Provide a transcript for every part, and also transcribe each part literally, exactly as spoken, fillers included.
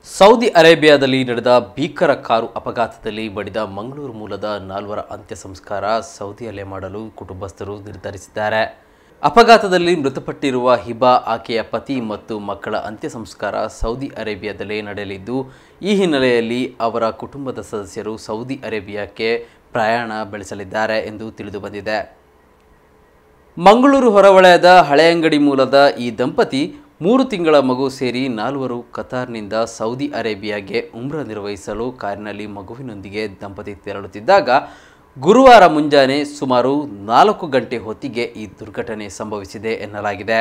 Saudi ಅರೇಬಿಯಾದಲ್ಲಿ ನಡೆದ ಭೀಕರ ಕಾರು ಅಪಘಾತದಲ್ಲಿ ಬಡಿದ ಮಂಗಳೂರು ಮೂಲದ ನಾಲ್ವರ ಅಂತ್ಯ ಸಂಸ್ಕಾರ ಸೌದಿಯಲ್ಲೇ ಮಾಡಲು ಕುಟುಂಬಸ್ಥರು ನಿರ್ಧರಿಸಿದ್ದಾರೆ. ಅಪಘಾತದಲ್ಲಿ ಮೃತಪಟ್ಟಿರುವ ಹಿಬಾ ಆಕೆಯ ಪತಿ ಮತ್ತು ಮಕ್ಕಳ ಅಂತ್ಯ ಸಂಸ್ಕಾರ ಸೌದಿ ಅರೇಬಿಯಾದಲ್ಲೇ ನಡೆಯಲಿದ್ದು, ಈ ಹಿನ್ನೆಲೆಯಲ್ಲಿ ಅವರ ಕುಟುಂಬದ ಸದಸ್ಯರು ಸೌದಿ ಅರೇಬಿಯಾಕ್ಕೆ ಪ್ರಯಾಣ ಬೆಳೆಸಲಿದ್ದಾರೆ ಎಂದು ತಿಳಿದುಬಂದಿದೆ. ಮಂಗಳೂರು ಹೊರವಲಯದ ಹಳೆಯಂಗಡಿ ಮೂಲದ ಈ ದಂಪತಿ ಮೂರು ತಿಂಗಳ ಮಗು ಸೇರಿ ನಾಲ್ವರು ಕತಾರ್ನಿಂದ ಸೌದಿ ಅರೇಬಿಯಾಗೆ ಉಮ್ರಾ ನಿರ್ವಹಿಸಲು ಕಾರಿನಲ್ಲಿ ಮಗುವಿನೊಂದಿಗೆ ದಂಪತಿ ತೆರಳುತ್ತಿದ್ದಾಗ ಗುರುವಾರ ಮುಂಜಾನೆ ಸುಮಾರು ನಾಲ್ಕು ಗಂಟೆ ಹೊತ್ತಿಗೆ ಈ ದುರ್ಘಟನೆ ಸಂಭವಿಸಿದೆ ಎನ್ನಲಾಗಿದೆ.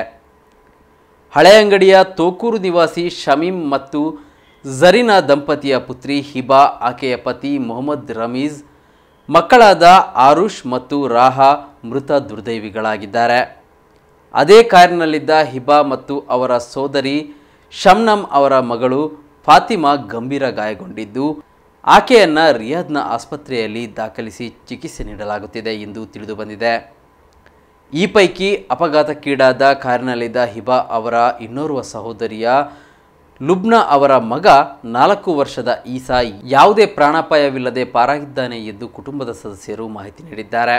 ಹಳೆಯಂಗಡಿಯ ತೋಕೂರು ನಿವಾಸಿ ಶಮೀಮ್ ಮತ್ತು ಝರೀನಾ ದಂಪತಿಯ ಪುತ್ರಿ ಹಿಬಾ, ಆಕೆಯ ಪತಿ ಮೊಹಮ್ಮದ್ ರಮೀಜ್, ಮಕ್ಕಳಾದ ಆರುಷ್ ಮತ್ತು ರಾಹಾ ಮೃತ ದುರ್ದೈವಿಗಳಾಗಿದ್ದಾರೆ. ಅದೇ ಕಾರಿನಲ್ಲಿದ್ದ ಹಿಬಾ ಮತ್ತು ಅವರ ಸೋದರಿ ಶಮ್ನಮ್ ಅವರ ಮಗಳು ಫಾತಿಮಾ ಗಂಭೀರ ಗಾಯಗೊಂಡಿದ್ದು, ಆಕೆಯನ್ನು ರಿಯಾದ್ನ ಆಸ್ಪತ್ರೆಯಲ್ಲಿ ದಾಖಲಿಸಿ ಚಿಕಿತ್ಸೆ ನೀಡಲಾಗುತ್ತಿದೆ ಎಂದು ತಿಳಿದುಬಂದಿದೆ. ಈ ಪೈಕಿ ಅಪಘಾತಕ್ಕೀಡಾದ ಕಾರಿನಲ್ಲಿದ್ದ ಹಿಬಾ ಅವರ ಇನ್ನೋರ್ವ ಸಹೋದರಿಯ ಲುಬ್ನಾ ಅವರ ಮಗ ನಾಲ್ಕು ವರ್ಷದ ಈಸಾ ಯಾವುದೇ ಪ್ರಾಣಾಪಾಯವಿಲ್ಲದೆ ಪಾರಾಗಿದ್ದಾನೆ ಎಂದು ಕುಟುಂಬದ ಸದಸ್ಯರು ಮಾಹಿತಿ ನೀಡಿದ್ದಾರೆ.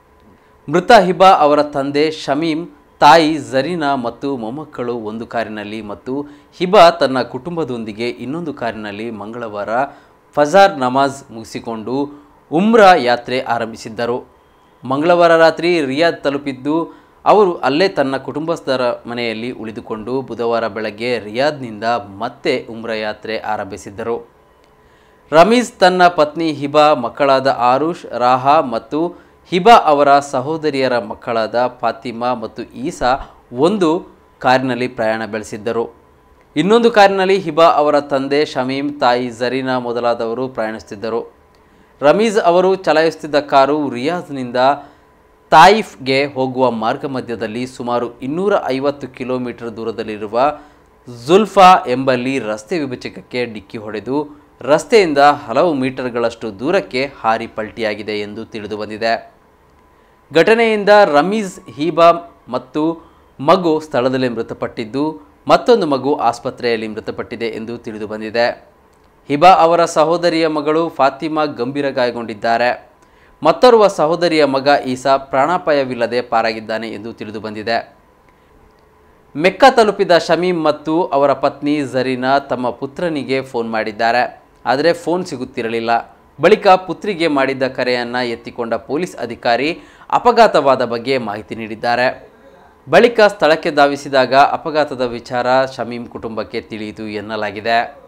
ಮೃತ ಹಿಬಾ ಅವರ ತಂದೆ ಶಮೀಮ್, ತಾಯಿ ಝರೀನಾ ಮತ್ತು ಮೊಮ್ಮಕ್ಕಳು ಒಂದು ಕಾರಿನಲ್ಲಿ ಮತ್ತು ಹಿಬಾ ತನ್ನ ಕುಟುಂಬದೊಂದಿಗೆ ಇನ್ನೊಂದು ಕಾರಿನಲ್ಲಿ ಮಂಗಳವಾರ ಫಜಾರ್ ನಮಾಜ್ ಮುಗಿಸಿಕೊಂಡು ಉಮ್ರಾ ಯಾತ್ರೆ ಆರಂಭಿಸಿದ್ದರು. ಮಂಗಳವಾರ ರಾತ್ರಿ ರಿಯಾದ್ ತಲುಪಿದ್ದು ಅವರು ಅಲ್ಲೇ ತನ್ನ ಕುಟುಂಬಸ್ಥರ ಮನೆಯಲ್ಲಿ ಉಳಿದುಕೊಂಡು ಬುಧವಾರ ಬೆಳಗ್ಗೆ ರಿಯಾದ್ನಿಂದ ಮತ್ತೆ ಉಮ್ರಾ ಯಾತ್ರೆ ಆರಂಭಿಸಿದ್ದರು. ರಮೀಜ್ ತನ್ನ ಪತ್ನಿ ಹಿಬಾ, ಮಕ್ಕಳಾದ ಆರುಷ್, ರಾಹಾ ಮತ್ತು ಹಿಬಾ ಅವರ ಸಹೋದರಿಯರ ಮಕ್ಕಳಾದ ಫಾತಿಮಾ ಮತ್ತು ಈಸಾ ಒಂದು ಕಾರಿನಲ್ಲಿ ಪ್ರಯಾಣ ಬೆಳೆಸಿದ್ದರು. ಇನ್ನೊಂದು ಕಾರಿನಲ್ಲಿ ಹಿಬಾ ಅವರ ತಂದೆ ಶಮೀಮ್, ತಾಯಿ ಝರೀನಾ ಮೊದಲಾದವರು ಪ್ರಯಾಣಿಸುತ್ತಿದ್ದರು. ರಮೀಜ್ ಅವರು ಚಲಾಯಿಸುತ್ತಿದ್ದ ಕಾರು ರಿಯಾದ್ನಿಂದ ತಾಯಿಫ್ಗೆ ಹೋಗುವ ಮಾರ್ಗ ಮಧ್ಯದಲ್ಲಿ ಸುಮಾರು ಇನ್ನೂರ ಐವತ್ತು ಕಿಲೋಮೀಟರ್ ದೂರದಲ್ಲಿರುವ ಜುಲ್ಫಾ ಎಂಬಲ್ಲಿ ರಸ್ತೆ ವಿಭಜಕಕ್ಕೆ ಡಿಕ್ಕಿ ಹೊಡೆದು ರಸ್ತೆಯಿಂದ ಹಲವು ಮೀಟರ್ಗಳಷ್ಟು ದೂರಕ್ಕೆ ಹಾರಿ ಪಲ್ಟಿಯಾಗಿದೆ ಎಂದು ತಿಳಿದುಬಂದಿದೆ. ಘಟನೆಯಿಂದ ರಮೀಜ್, ಹಿಬಾ ಮತ್ತು ಮಗು ಸ್ಥಳದಲ್ಲೇ ಮೃತಪಟ್ಟಿದ್ದು, ಮತ್ತೊಂದು ಮಗು ಆಸ್ಪತ್ರೆಯಲ್ಲಿ ಮೃತಪಟ್ಟಿದೆ ಎಂದು ತಿಳಿದುಬಂದಿದೆ. ಹಿಬಾ ಅವರ ಸಹೋದರಿಯ ಮಗಳು ಫಾತಿಮಾ ಗಂಭೀರ ಗಾಯಗೊಂಡಿದ್ದಾರೆ. ಮತ್ತೋರ್ವ ಸಹೋದರಿಯ ಮಗ ಈಸಾ ಪ್ರಾಣಾಪಾಯವಿಲ್ಲದೆ ಪಾರಾಗಿದ್ದಾನೆ ಎಂದು ತಿಳಿದುಬಂದಿದೆ. ಮೆಕ್ಕಾ ತಲುಪಿದ ಶಮೀಮ್ ಮತ್ತು ಅವರ ಪತ್ನಿ ಝರೀನಾ ತಮ್ಮ ಪುತ್ರನಿಗೆ ಫೋನ್ ಮಾಡಿದ್ದಾರೆ, ಆದರೆ ಫೋನ್ ಸಿಗುತ್ತಿರಲಿಲ್ಲ. ಬಳಿಕ ಪುತ್ರಿಗೆ ಮಾಡಿದ್ದ ಕರೆಯನ್ನು ಎತ್ತಿಕೊಂಡ ಪೊಲೀಸ್ ಅಧಿಕಾರಿ ಅಪಘಾತವಾದ ಬಗ್ಗೆ ಮಾಹಿತಿ ನೀಡಿದ್ದಾರೆ. ಬಳಿಕ ಸ್ಥಳಕ್ಕೆ ಧಾವಿಸಿದಾಗ ಅಪಘಾತದ ವಿಚಾರ ಶಮೀಮ್ ಕುಟುಂಬಕ್ಕೆ ತಿಳಿಯಿತು ಎನ್ನಲಾಗಿದೆ.